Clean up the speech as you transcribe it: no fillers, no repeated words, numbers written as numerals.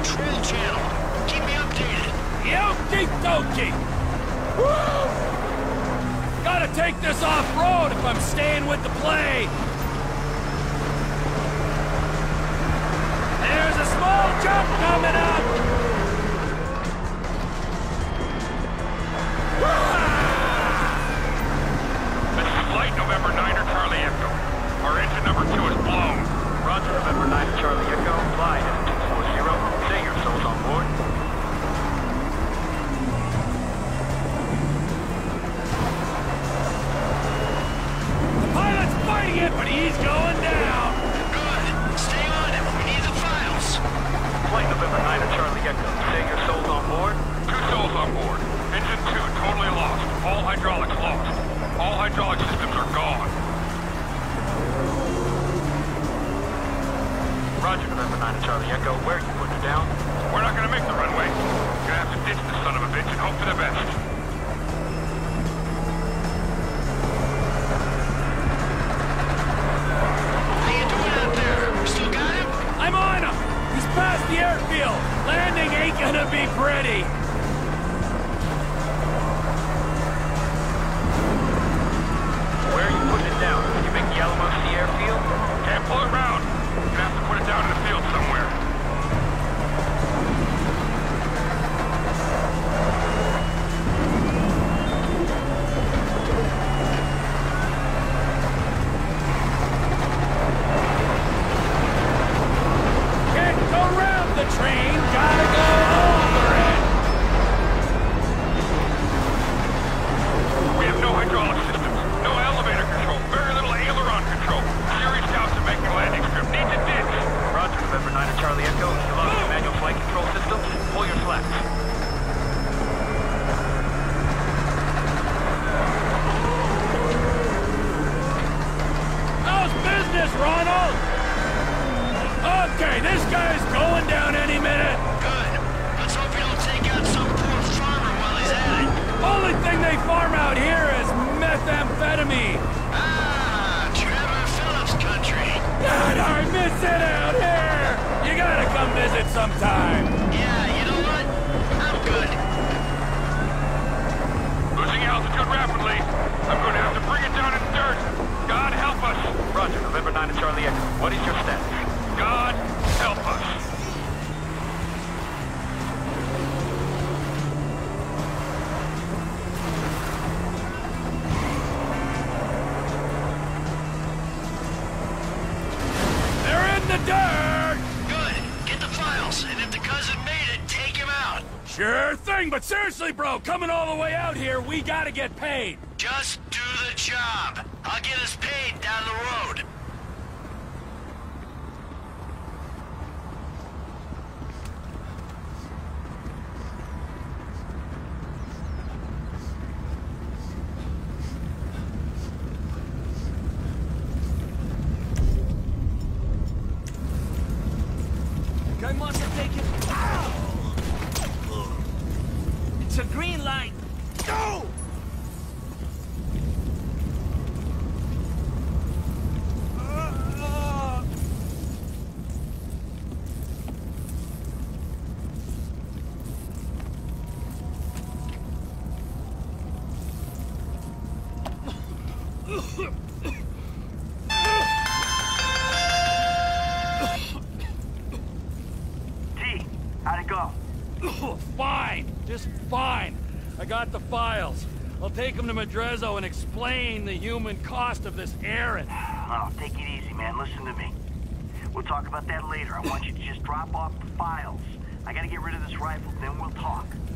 patrol channel. Keep me updated. Okie dokie! Woo! Gotta take this off-road if I'm staying with the play! There's a small jump coming up! This is Flight November 9er Charlie Echo. Our engine number 2 is blown. Roger, November 9 Charlie Echo. Fly at 240. Say your souls on board. The pilot's fighting it, but he's going down! Good. Stay on it. We need the files. Flight November 9 Charlie Echo. Say your souls on board. 2 souls on board. Engine 2 totally lost. All hydraulics lost. All hydraulic systems are gone. Roger, November 9 Charlie Echo. Where are you putting her down? We're not gonna make the runway. Gonna have to ditch this son of a bitch and hope for the best. How you doing out there? Still got him? I'm on him! He's past the airfield! Landing ain't gonna be pretty! Where are you putting it down? Can you make the Alamo Sea airfield? Can't pull it round. Gonna have to put it down in the field somewhere. Can't go round the train, gotta go over it! We have no hydraulic systems, no elevator control, very little aileron control. Serious doubts of making a landing strip. Need to ditch. Roger, November 9 Charlie Echo. You lost your manual flight control system. Pull your flaps. How's business, Ronald? Okay, this guy's going down any minute. Good. Let's hope you don't take out some poor farmer while he's at it. Only thing they farm out here is methamphetamine. Ah, Trevor Phillips country. God, I miss it out here. You gotta come visit sometime. Yeah, you know what? I'm good. Losing altitude rapidly. I'm going to have to bring it down in dirt. God help us. Roger, November 9 Charlie Echo. What is your status? God help us. They're in the dirt. Good. Get the files, and if the cousin made it, take him out. Sure thing, but seriously, bro, coming all the way out here, we gotta get paid. Just do the job. I'll get us paid down the road. I must have taken... Ow! It's a green light. Go! How'd it go? Fine, just fine. I got the files. I'll take them to Madrezzo and explain the human cost of this errand. Oh, take it easy, man. Listen to me. We'll talk about that later. I want you to just drop off the files. I gotta get rid of this rifle, then we'll talk.